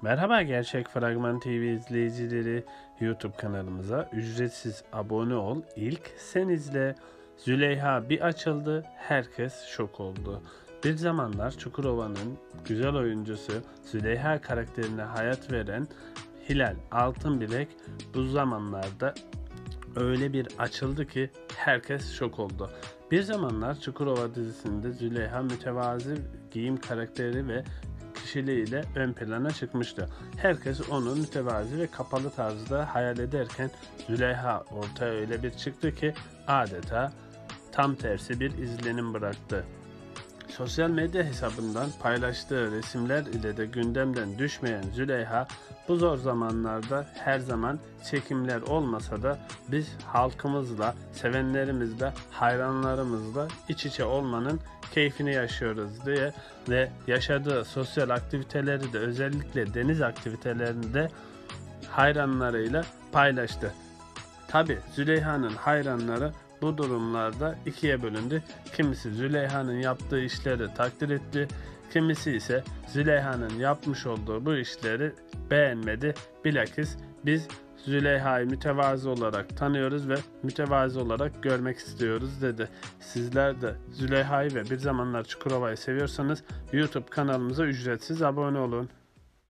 Merhaba Gerçek Fragman TV izleyicileri, YouTube kanalımıza ücretsiz abone ol, ilk sen izle. Züleyha bir açıldı, herkes şok oldu. Bir zamanlar Çukurova'nın güzel oyuncusu Züleyha karakterine hayat veren Hilal Altınbilek bu zamanlarda öyle bir açıldı ki herkes şok oldu. Bir zamanlar Çukurova dizisinde Züleyha mütevazi giyim karakteri ve kişiliğiyle ön plana çıkmıştı. Herkes onu mütevazi ve kapalı tarzda hayal ederken Züleyha ortaya öyle bir çıktı ki adeta tam tersi bir izlenim bıraktı. Sosyal medya hesabından paylaştığı resimler ile de gündemden düşmeyen Züleyha bu zor zamanlarda her zaman çekimler olmasa da biz halkımızla, sevenlerimizle, hayranlarımızla iç içe olmanın keyfini yaşıyoruz diye ve yaşadığı sosyal aktiviteleri de özellikle deniz aktivitelerinde hayranlarıyla paylaştı. Tabi Züleyha'nın hayranları bu durumlarda ikiye bölündü. Kimisi Züleyha'nın yaptığı işleri takdir etti. Kimisi ise Züleyha'nın yapmış olduğu bu işleri beğenmedi. Bilakis biz Züleyha'yı mütevazı olarak tanıyoruz ve mütevazı olarak görmek istiyoruz dedi. Sizler de Züleyha'yı ve Bir Zamanlar Çukurova'yı seviyorsanız YouTube kanalımıza ücretsiz abone olun.